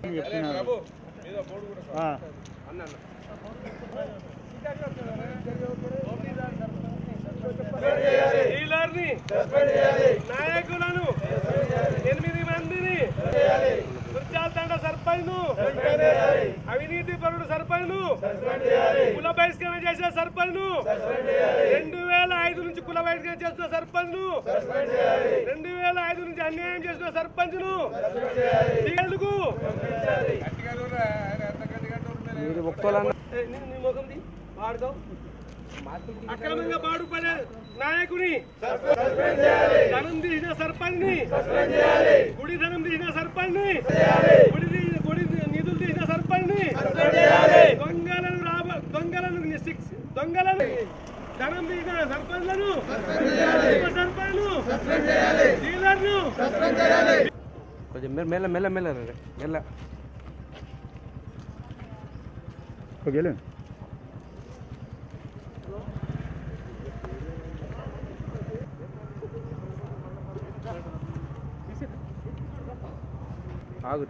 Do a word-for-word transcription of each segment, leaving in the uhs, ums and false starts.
నాయకులను ఎనిమిది మందిని తండ సర్పంచ్ అవినీతి పరుడు సర్పంచ్ కుల బహిష్కరణ చేసే సర్పంచ్ రెండు వేల ఐదు నుంచి కుల బహిష్కరణ చేస్తున్న సర్పంచ్ రెండు వేల ఐదు నుంచి అన్యాయం చేస్తున్న సర్పంచ్ అక్రమంగా పాడుపడే నాయకుని ధనం తీసిన సర్పంచ్ ని గుడి ధనం తీసిన సర్పంచ్ ని గుడి గుడి నిధులు తీసిన సర్పంచ్ ని దొంగలను రాబ దొంగలను దొంగలను ధనం తీసిన సర్పంచ్లను ఉప సర్పంచ్లు డీలర్లు కొంచెం మెల్ల మెల్ల మెల్ల మెల్ల ఓకేలే ఆగు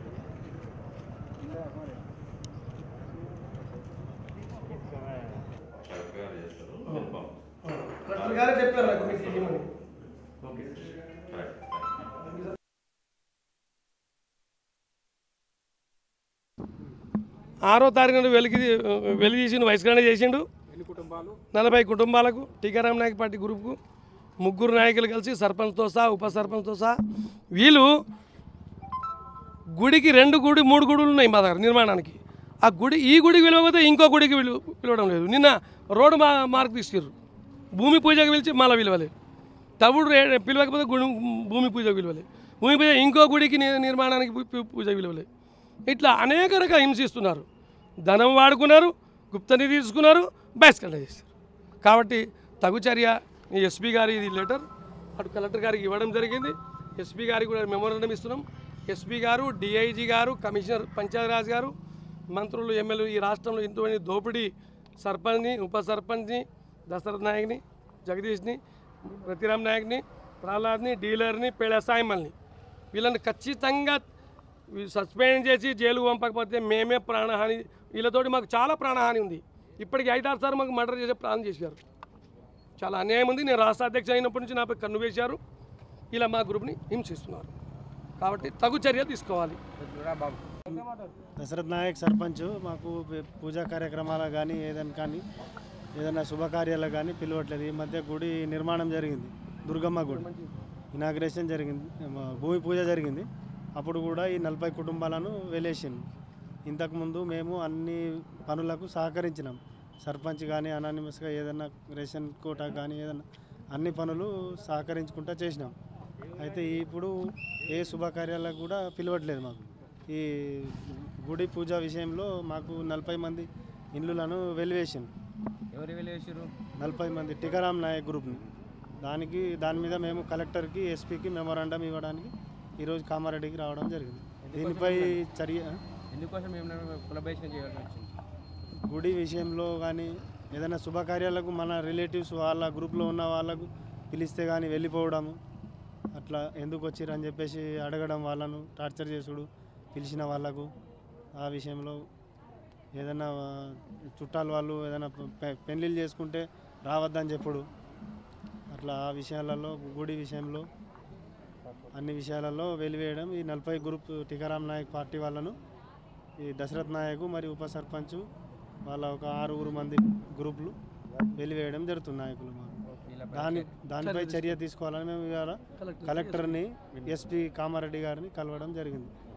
ఆరో తారీఖున వెలికి వెలికి తీసి బహిష్కరణ చేసిండు నలభై కుటుంబాలకు టీకారాం నాయక్ పార్టీ గ్రూప్కు ముగ్గురు నాయకులు కలిసి సర్పంచ్తో సహా ఉప సర్పంచ్తో సహా వీళ్ళు గుడికి రెండు గుడి మూడు గుడులు ఉన్నాయి మా దగ్గర నిర్మాణానికి ఆ గుడి ఈ గుడికి పిలవకపోతే ఇంకో గుడికి పిలు పిలవడం లేదు నిన్న రోడ్డు మా మార్క్ తీసుకుర్రు భూమి పూజకు పిలిచి మళ్ళీ పిలవలేదు తవుడు పిలవకపోతే గుడి భూమి పూజకు పిలవలేదు భూమి పూజ ఇంకో గుడికి నిర్మాణానికి పూజకు పిలవలేదు ఇట్లా అనేక రకాల హింసిస్తున్నారు ధనం వాడుకున్నారు గుప్త నిధి తీసుకున్నారు బహిష్కరణ చేస్తారు కాబట్టి తగు చర్య ఎస్పీ గారి ఇది లెటర్ అటు కలెక్టర్ గారికి ఇవ్వడం జరిగింది ఎస్పీ గారికి కూడా మెమోరాండం ఇస్తున్నాం ఎస్పీ గారు డిఐజీ గారు కమిషనర్ పంచాయతీరాజ్ గారు మంత్రులు ఎమ్మెల్యేలు ఈ రాష్ట్రంలో ఇంతమంది దోపిడీ సర్పంచ్ని ఉప సర్పంచ్ని దశరథ్ నాయక్ని జగదీష్ని రతిరామ్ నాయక్ని ప్రహ్లాద్ని డీలర్ని పేడ సాయిమల్ని వీళ్ళని ఖచ్చితంగా సస్పెండ్ చేసి జైలుకు పంపకపోతే మేమే ప్రాణహాని వీళ్ళతోటి మాకు చాలా ప్రాణహాని ఉంది ఇప్పటికి ఐదారు సార్లు మాకు మర్డర్ చేసే ప్లాన్ చేశారు చాలా అన్యాయం ఉంది నేను రాష్ట్ర అధ్యక్ష అయినప్పటి నుంచి నాపై కన్ను వేశారు ఇలా మా గ్రూప్ని హింసిస్తున్నారు కాబట్టి తగు చర్య తీసుకోవాలి దశరథ్ నాయక్ సర్పంచ్ మాకు పూజా కార్యక్రమాలకు కానీ ఏదైనా కానీ ఏదైనా శుభకార్యాలకు కానీ పిలవట్లేదు ఈ మధ్య గుడి నిర్మాణం జరిగింది దుర్గమ్మ గుడి ఇనాగ్రేషన్ జరిగింది భూమి పూజ జరిగింది అప్పుడు కూడా ఈ నలభై కుటుంబాలను వెలేసింది ఇంతకుముందు మేము అన్ని పనులకు సహకరించినాం సర్పంచ్ కానీ అనానిమస్గా ఏదైనా రేషన్ కోటా కానీ ఏదైనా అన్ని పనులు సహకరించుకుంటూ చేసినాం అయితే ఇప్పుడు ఏ శుభకార్యాలకు కూడా పిలవట్లేదు మాకు ఈ గుడి పూజ విషయంలో మాకు నలభై మంది ఇండ్లను వెలివేసారు ఎవరు వెలివేసారు నలభై మంది టీకారాం నాయక్ గ్రూప్ని దానికి దాని మీద మేము కలెక్టర్కి ఎస్పీకి మెమోరాండం ఇవ్వడానికి ఈరోజు కామారెడ్డికి రావడం జరిగింది దీనిపై చర్య ఎందుకోసం కులబహిష్కరణ చేయాల్సి వచ్చింది గుడి విషయంలో కానీ ఏదైనా శుభకార్యాలకు మన రిలేటివ్స్ వాళ్ళ గ్రూప్లో ఉన్న వాళ్ళకు పిలిస్తే కానీ వెళ్ళిపోవడము అట్లా ఎందుకు వచ్చిర్రు అని చెప్పేసి అడగడం వాళ్ళను టార్చర్ చేసుడు పిలిచిన వాళ్ళకు ఆ విషయంలో ఏదైనా చుట్టాలు వాళ్ళు ఏదైనా పెళ్ళిళ్ళు చేసుకుంటే రావద్దని చెప్పుడు అట్లా ఆ విషయాలలో గుడి విషయంలో అన్ని విషయాలలో వెలివేయడం ఈ నలభై గ్రూప్ టీకారాం నాయక్ పార్టీ వాళ్ళను ఈ దశరథ్ నాయక్ మరియు ఉప సర్పంచ్ వాళ్ళ ఒక ఆరుగురు మంది గ్రూపులు వెలివేయడం జరుగుతుంది నాయకులు దాని దానిపై చర్య తీసుకోవాలని మేము ఇవాళ కలెక్టర్ని ఎస్పీ కామారెడ్డి గారిని కలవడం జరిగింది.